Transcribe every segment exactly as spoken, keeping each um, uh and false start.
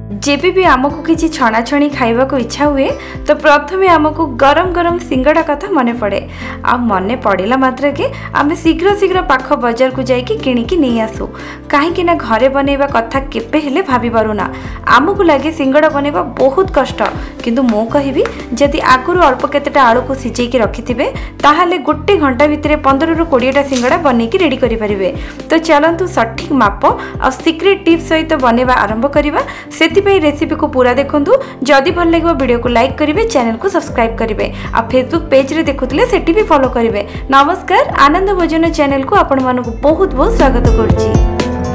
जेबी भी आमको किसी छणाछणी खाइबा को इच्छा हुए तो प्रथमे आमको गरम गरम सिंगड़ा कथा मन पड़े। आ मन पड़ेला मात्र के आम शीघ्र शीघ्र पाख बजार को जाइकी किणिकी नहीं आसू कहीं ना घरे बनैबा कथा केबे हेले भाभी पारुना। आमको लगे सिंगड़ा बनैबा बहुत कष्ट, किंतु मु कहबी जदि आगुरु अल्प केतेटा आलू को सिझेकी रखिथिबे ताहाले गोटे घंटा भितर पंद्रह रु बीस टा सिंगड़ा बनैकी रेडी करि परिबे। तो चलंतु सठिक माप और सीक्रेट टिप्स सहित बनैबा आरंभ करिबा। सेतिपई रेसिपी को पूरा देखंतु। जदि भल लगे वीडियो को लाइक करिवे, चैनल को सब्सक्राइब करिवे आ फेसबुक पेज रे देखुतले सेठी भी फॉलो करिवे। नमस्कार, आनंद भोजन चैनल को आपण मानकु बहुत बहुत स्वागत करछि।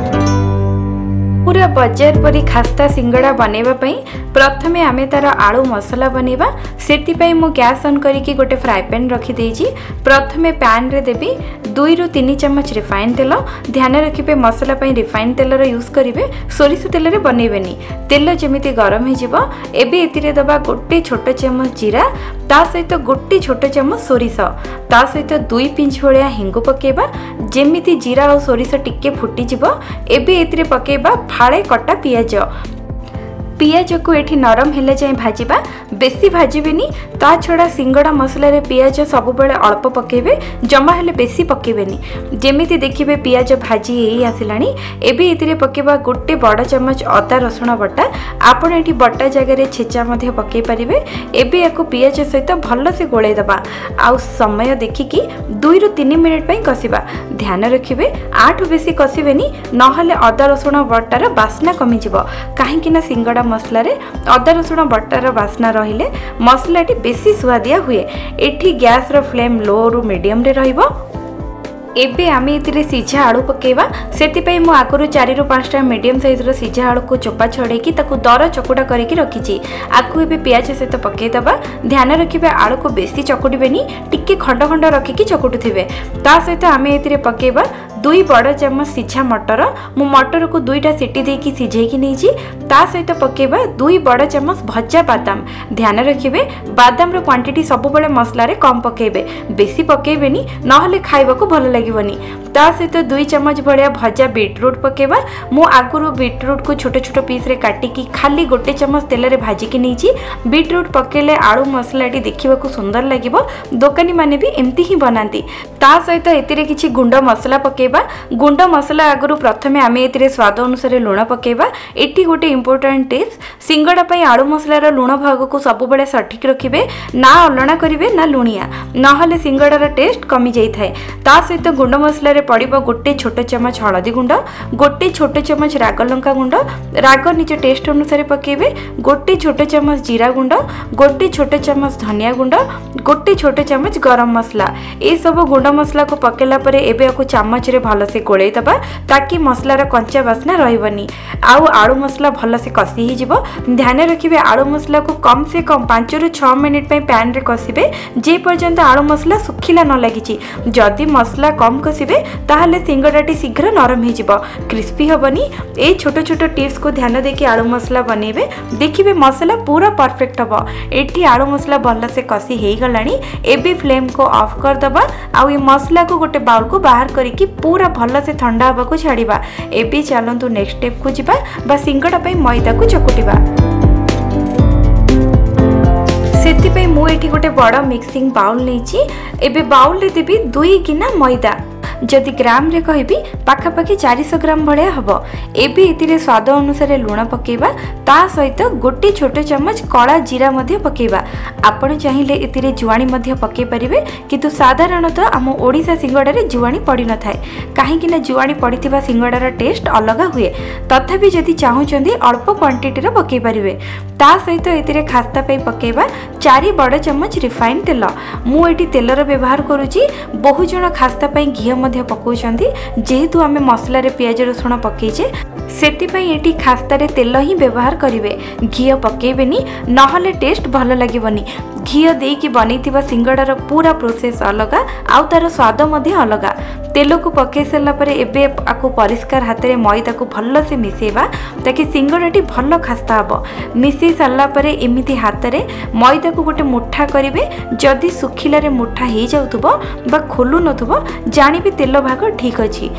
पूरा बजार परी खास्ता सिंगड़ा बनैबा पई प्रथमे आमे तार आलू मसला बनैबा। सेति पई मु गैस ऑन करिकी गोटे फ्राई पैन रखी देइछि। प्रथमे पैन रे देबी दुई रु तीन चम्मच रिफाइन तेल। ध्यान रखिबे मसला पई रिफाइन तेल रो यूज करिवे, सोरिष तेल रे बनैबेनी। तेल जेमिति गरम हे जिवो एबे एतिरे दबा गोटे छोट चम्मच जीरा, ता सहित गोटे छोट चम्मच सोरिष, ता सहित दुई पिंच भलिया हिंगु पकेबा। जेमिति जीरा और सोरिष टिके फुटी जिवो एबे एतिरे पकेबा फाळे कटा पियाज। पियाज को एठी नरम हेले जाए भाजीबा, बेसी भाजीबेनी। ता छड़ा सिंगड़ा मसला रे पियाज सब बेले अल्प पकेबे, जमा हेले बेसी पकेबेनी। जेमिति देखिबे पियाज भाजी हेई आसिलानी। एबे एतिरे पकेबा गोटे बड़ चम्मच अदा रसुण बटा। आपण एठी बटा जगह रे छेचा मध्ये पके परिबे। एबे याको पियाज सहित भल से गोळे दबा। आ समय देखिकी दुई रु तीन मिनिट पई कसिबा। ध्यान रखिबे आठ बेसी कसिबेनी, नहले अदा रसुण बटार बास्ना कमी जिवो। काहे कि ना सिंगड़ा मसला रे अदा रसुण बटार बास्ना रहिले मसलाटी बेसी सुआदिया हुए। एठी गैस रो फ्लेम लो रु मीडियम रे रहिबो। एबे आमे इतिरे सिझा आलू पकेबा। सेति पई मु आगुरु चार रु पाँच टा मीडियम साइज रो सिझा आलू को चोपा छडेकी ताकू दर चकुटा करिकी रखिची। आकु एबे प्याज सहित पके दबा। ध्यान रखिबे आलू को बेसी चकुटिबेनी, टिके खंड खंड रखिकी चकुटुथिबे। ता सहित आमे इतिरे पकेबा दुई बड़ चम्मच सिझा मटर। मु मटर को दुईटा सीटी देकी सिझेकी नैची। ता सहित पकेबा दुई बड़ चम्मच भजा बादाम। ध्यान रखिबे बादाम रो क्वांटिटी सब बेले मसला रे कम पकेबे, बेसी पकेबेनी नहले खाइबा को भल लागिबनी। ता सहित दुई चम्मच भलिया भजा बीटरूट पकेबा। मु आगुरु बीटरूट को छोट छोट पीस रे काटिकी खाली गोटे चम्मच तेल रे भाजिकी नैची। बीटरूट पकेले आलू मसलाटी देखिबा को सुंदर लागिबो। दोकानी माने भी एम्ति ही बनाती। ता सहित एतिरे किछि गुंड मसला पके गुंड मसला आगुरु प्रथमे आमे एतिरे स्वाद अनुसार लुण पकेबा। एठी गोटे इंपोर्टेंट टिप्स, सिंगड़ा पई आलू मसलार लुण भाग को सब बेले सठिक रखिबे, ना अलणा करिवे ना लुणिया, नहले सिंगड़ार टेस्ट कमी जाई थाए। ता सहित गुंड मसला रे पड़िबो गोटे छोट चम्मच हळदी गुंड, गोटे छोट चम्मच राग लंका गुंड, राग निज टेस्ट अनुसार पकेबे, गोटे छोट चम्मच जीरा गुंड, गोटे छोट चम्मच धनिया गुंड, गोटे छोट चम्मच गरम मसला। ए सब गुंड मसला को पकेला परे एबे आकु चामच रे भल से गोले दबा ताकि मसलार कंचा बास्ना रहिबनी। आउ आलू मसला भल से कसी ही जिवो। ध्यान रखिबे आलू मसला को कम से कम पाँच रु छह मिनिट पे पैन रे कसिबे, जे पर्यंत आलू मसला सुखिला न लागिची। जदि मसला कम कसिबे ताहले सिंगड़ाटी शीघ्र नरम ही जिवो, क्रिस्पी हबनी। ए छोट छोट टिप्स को ध्यान देके आलू मसला बनेबे, देखिबे मसला पूरा परफेक्ट हबो। एठी आलू मसला भल से कसी हेई गलानी। एबे फ्लेम को ऑफ कर दबा। आउ ए मसला को गोटे बाउल को बाहर करिकी पूरा भल से ठंडा हवा को छाड़िबा। एबे चलंतु नेक्स्ट स्टेप को जिबा बा सिंगड़ा पई मैदा को चकुटिबा। सेति पई मु एठी गोटे बड़ मिक्सिंग बाउल लेची। एबे बाउल रे देबी दुई गिना मैदा। जदि ग्राम रे कहबी पाखापाखि चार सौ ग्राम भलिया हबो। एबे एतिरे स्वाद अनुसार लुण पकेबा। ता सहित गोटे छोट चम्मच कला जीरा मध्य पकेबा। आपण चाहिले एतिरे जुआणी मध्य पके परिबे, किंतु साधारणतः आम ओडिसा सिंगड़ा रे जुआणी पड़ी न थाए, काहे कि ना जुआणी पड़िथिबा सिंगड़ार टेस्ट अलगा हुए। तथापि जदि चाहुचंदी अल्प क्वांटिटी रे पके परिबे। ता सहित एतिरे खास्ता पई पकेबा चार बड़ चम्मच रिफाइन तेल। मु एटी तेलर व्यवहार करूची। बहु जण खास्ता पई घी मध्य पकाउछंती, जेहेतु आमे मसला रे प्याज रसुण पकेइछे सेति पई एटी खास्ता रे तेल ही व्यवहार करिवे। घी पकेबेनी, नहले टेस्ट भल लागिबनी। घी देकी बनैथिबा सिंगड़ार पूरा प्रोसेस अलगा, आउ तार स्वाद मध्य अलगा। तेल को पकई सारा पर एबे आकु परिष्कार हाथ में मैदा को भल से मिसेबा ताकि सिंगड़ाटी भल खास्ता हम। मिसई सारा पर एमती हाथ में मैदा को गोटे मुठा करेंगे। जदि सुखिलारे मुठा हो जाउथुबो बा खोलु नथुबो जानिबे तेल भाग ठीक अछि।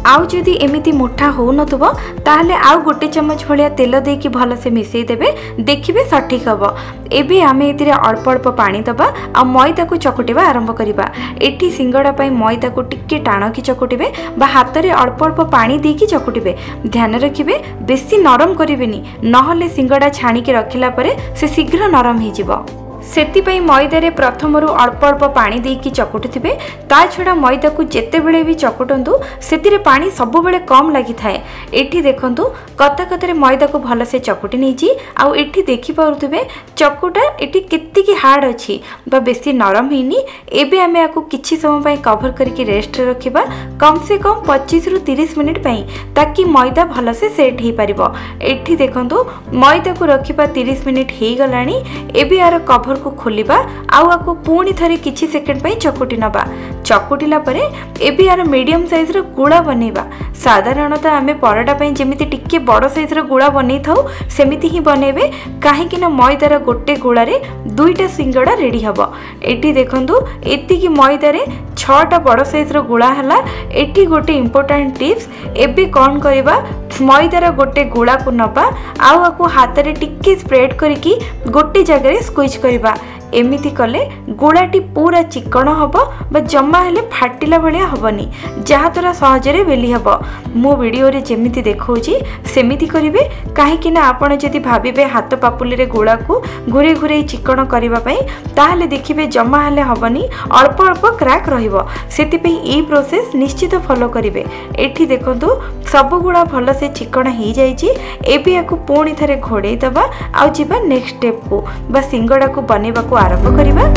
आउ जदि एमिति मुठा हो नथुबो ताहले आउ गोटे चमच भलिया तेल देकी भल से मिसई देबे देखिबे सठिक हबो। एबे आमे एतिरे अल्प अल्प पानी दबा आ मैदा को चकुटिबा आरंभ करिबा। एठी सिंगड़ा पई मैदा को टिक्के टाण की चकुटिबे बा हाथ रे अल्प अल्प पानी देकी चकुटिबे। ध्यान रखिबे बेसी नरम करिवेनी नहले सिंगड़ा छाणी के रखिला परे से शीघ्र नरम हे जिवो। सेतिपई मैदारे प्रथमरु अल्प अल्प पानी देकी चकुटुथिबे। ता छडा मैदा को जेते बेले भी चकुटंतु सेतिरे पानी सब बेले कम लागि थाए। एठी देखंतु कथा कथरे मैदा को भल से चकुटी नेची आउ एठी देखि पारुथिबे चकुटा एठी केत्ती की हार्ड अछि बा बेसी नरम हेनी। एबे आमे आकु किछि समय पई कवर करके रेस्ट रे रखिबा कम से कम पच्चीस रु तीस मिनिट पई ताकि मैदा भल से सेट हे परिबो। एठी देखंतु मैदा को रखिबा तीस मिनिट हे गलानी। एबे आर कवर को खोलिबा आउ आकु पुणी थरे किछि सेकेंड पई चकुटी नबा। चकुटिला परे एबे यार मीडियम साइज रो गुळा बनेबा। साधारणतः आमे पराठा पई जेमिति टिक्के बड़ साइज रो गुळा बनै थाउ सेमिति ही बनेबे काहे कि ना मैदार गोटे गुळा रे दुईटा सिंगड़ा रेडी हबो। एठी देखंतु एति की मैदा रे छटा बड़ साइज रो गुळा हला। एठी गोटे इंपोर्टेंट टिप्स एबे कोन करबा मैदार गोटे गुळा को नबा आउ आकु हाथ रे टिक्के स्प्रेड करके गोटे जगह रे स्क्वीज करबा। एमिति कले गुड़ाटी पूरा चिकण हब बा जमा हेले फाटिला भलिया हबनी जहा द्वारा सहजरे बेली हब। मो वीडियो रे जेमिति देखौची सेमिति करिवे काहे कि ना आपण जदि भाबिबे हाथ पापुली रे गुड़ा को घुरे घुरे चिकण करिबा पई ताहले देखिबे जमा हेले हबनी अल्प अल्प क्रैक रहिबो। सेति पई ई प्रोसेस निश्चित फॉलो करिवे। एठी देखंतु सब गुड़ा भल से चिकण ही जाईची। एबे याकु पुणी थरे घोड़े दबा आ जिबा नेक्स्ट स्टेप को बा सिंगड़ा को बनेबा को आरंभ करिबा।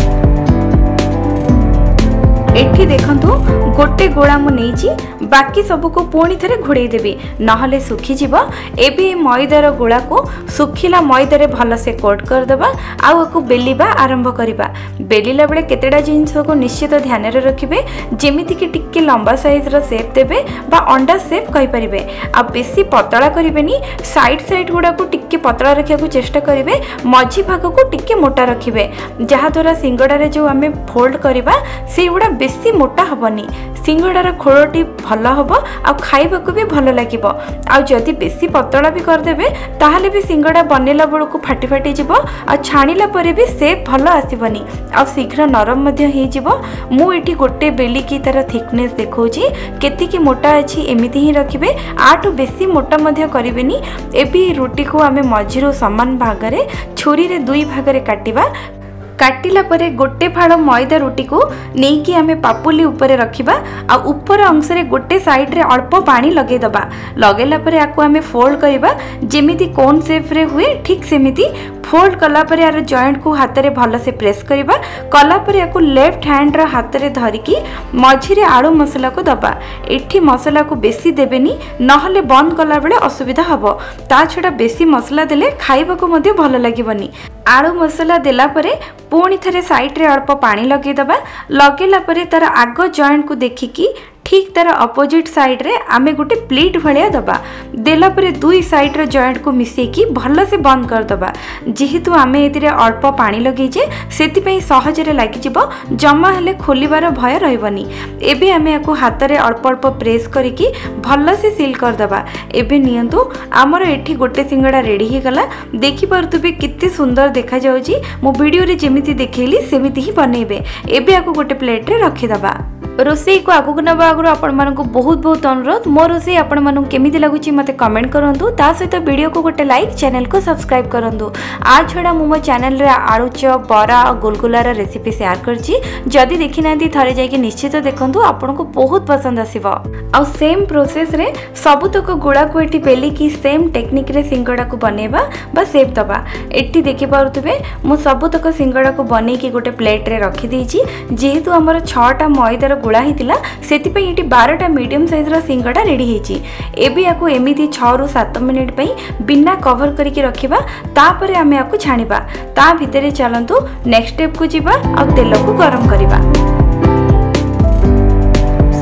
एठी देखंतु गोटे गोळा मु नेची बाकी सब को पुणी थरे घोड़े देबी नहले सुखी जीव। एबे मैदार गोळा को सुखिला मैदा रे भल से कोट कर देबा आउ आकु बेलिबा आरंभ करिबा। बेलिला बेले केतेडा जिंस को निश्चित ध्यान रे रखिबे जेमिति कि टिक्के लंबा साइज रो शेप देबे बा अंडा शेप कहि परिबे। आ बेसी पतला करिबेनी साइड साइड गुडा को टिक्के पतला रखिया को चेष्टा करिवे मझी भाग को टिक्के मोटा रखिबे जहा द्वारा सिंगड़ा रे जो हमें फोल्ड करिबा से गुडा बेसी मोटा हबनी। सिंगड़ार खोलटी भल हम आ खाइबा को भी भल लगिबो। आ जदि बेसी पतला भी करदेबे ताहले भी सिंगड़ा बनेला बेल को फाटी फाटी जिवो आ छाणिला परे भी शेप भल आसीबनी आ शीघ्र नरम मध्य हे जिवो। मु एठी गोटे बेली की तार थिकनेस देखौची केति की मोटा अछि एमिति ही रखिबे आठु बेसी मोटा मध्य करिवेनी। एबी रोटी को आमे मझिरो समान भाग रे छुरी रे दुई भाग रे काटिबा। काटिला परे गोटे फाड़ मैदा रोटी को नेकी आमे पापुली ऊपर रखिबा आ ऊपर अंश रे गोटे साइड रे अल्प पानी लगे दबा। लगेला परे आकु आमे फोल्ड करिबा जेमिति कोन शेप रे हुए ठीक सेमिति फोल्ड कला परे यार जॉइंट को हाथ रे भल से प्रेस करिबा। कला परे आकु लेफ्ट हैंड रा हाथ रे धरिकी मझी रे आलू मसला को दबा। एठी मसला को बेसी देबेनी नहले बंद कला बेले असुविधा हबो। ता छडा बेसी मसला देले खाइबा को मध्ये भल लागिबनी। आलू मसला देला परे पुणी थरे साइड रे अल्प पानी लगे दबा। लगेला परे तार आग जॉइंट को देखिकी ठीक तार अपोजिट साइड रे आमे गोटे प्लेट भलिया दबा। देला परे दुई साइड रे जॉइंट को मिसेकी भल से बंद कर दबा। जेहेतु आमे एतिरे अल्प पानी लगे जे सेति पई सहज रे लागि जिवो जमा हेले खोलिबार भय रहबनी। एबे आमे याको हाथ रे अल्प अल्प प्रेस करिकी भल से सील कर दबा। एबे नियंतु हमर एठी गोटे सिंगड़ा रेडी हे गला। देखि परतुबे कित्ते सुंदर देखा जाउची। मो वीडियो रे जेमिति देखेली सेमिति ही बनेबे। एबे याको गोटे प्लेट रे रखि दबा। रोसई को आगु नवा आगु आपण मानक बहुत बहुत अनुरोध मो रोसई आपण मानक केमिति लागुची मते कमेंट करंतु। ता सहित वीडियो को गोटे लाइक चैनल को सब्सक्राइब करंतु। आ छडा मु मो चैनल रे आलू चॉप बरा और गोलगोलार रेसिपी शेयर करची। जदी देखि नांती थरे जाई कि निश्चित देखंतु आपण को बहुत पसंद आसीबो। आ सेम प्रोसेस रे सबु तक गुळा को एठी बेली की सेम टेक्निक रे सिंगड़ा को बनेबा बा शेप दबा। एठी देखि पारुतबे मु सबु तक सिंगड़ा को बनै की गोटे प्लेट रे रखि देची। जेहेतु हमर छटा मैदार गुळा हितिला सेति पई एटी बारह मीडियम साइज रा सिंगड़ा रेडी हेची। एबे याको एमिति छह रु सात मिनिट पई बिना कवर करके रखिबा। ता परे आमे याको छानिबा। ता भितरे चलंतु नेक्स्ट स्टेप को जिबा आ तेल को गरम करिबा।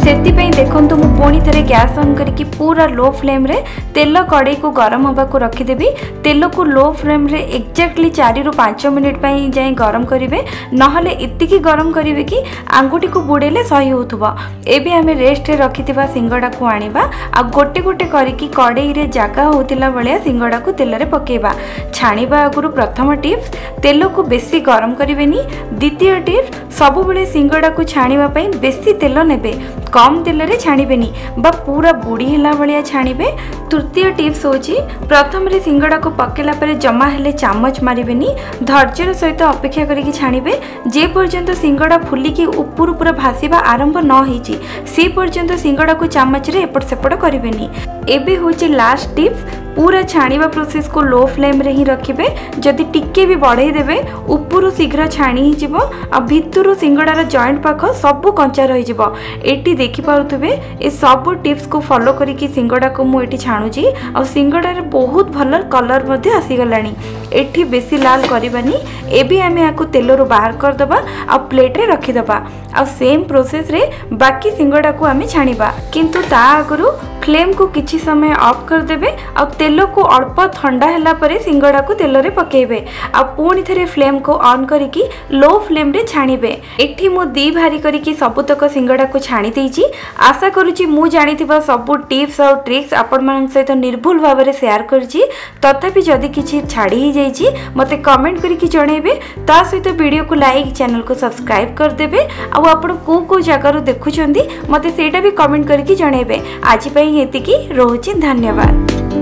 सेतिपई देखंतु मु पुणी थरे गैस ऑन करके पूरा लो फ्लेम रे तेल कड़ाई को गरम होगा को रखीदेवी। तेल को लो फ्लेम रे एक्जाक्टली चार रु पांच मिनिट पई जाए गरम करेंगे, नहले इतिकी गरम करेंगे कि आंगुठी को बुड़ेले सही होथुबा। एबे आमे रेस्ट रे रखिथिबा सिंगड़ा को आनिबा आ गोटे गोटे करिकी कड़ाई रे जागा होतिला बलिया सिंगड़ा को तेल रे पकेबा। छाणीबा आगुरु प्रथम टिप्स तेल को बेसी गरम करिवेनी। द्वितीय टिप्स सबु बेले सिंगड़ा को छाणीबा पई बेसी तेल नेबे, कम तेल रे छाणीबेनी बा पूरा बुड़ी हैला बलिया छाणीबे। तृतीय टिप्स होची प्रथम रे सिंगड़ा को पकेला परे जमा हेले चामच मारिबेनी, धैर्यर सहित अपेक्षा करिकी छाणीबे। जे पर्यंत सिंगड़ा फुलिकी ऊपर पूरा भासीबा आरंभ न होईची से पर्यंत सिंगड़ा को चामच रे एपट सेपट करिबेनी। एबे होची लास्ट टिप्स, पूरा छाणीबा प्रोसेस को लो फ्लेम रे ही रखिबे। जदि टिके भी बढ़ाई देबे ऊपर शीघ्र छाणी ही जिवो आ भितरु सिंगड़ार जॉइंट पाख सब कंचा रही जिवो। एटी देखि पारुथबे ए सब टिप्स को फॉलो करिकी सिंगड़ा को मु एटी छाणुची आ सिंगड़ार बहुत भल कलर मध्ये आसी गलानी। एटी बेसी लाल करबानी। एबे आमे आकु तेलरु बाहर कर दबा आ प्लेट रे रखि दबा आ सेम प्रोसेस रे बाकी सिंगड़ा को आमे छाणीबा, किंतु ता आगरु फ्लेम को किछि समय ऑफ कर देबे आ तेल को अल्प ठंडा हैला परे सिंगड़ा को तेल रे पकेबे आ पुणी थरे फ्लेम को ऑन करिकी लो फ्लेम रे छाणीबे। एठी मु दी भारी करिकी सबुतक सिंगड़ा को छाणी देइची। आशा करूची मु जानिथिबा सब टिप्स और ट्रिक्स आपण मान सहित निर्भुल भाव रे शेयर करची। तथापि जदि किछि छाडी ही जाइची मते कमेंट करिकी जणेबे। ता सहित वीडियो को लाइक, चैनल को सब्सक्राइब कर देबे आ आपण को को जगह रो देखुचंदी मते सेटा भी कमेंट करिकी जणेबे। आज पई एतिकी रोची, धन्यवाद।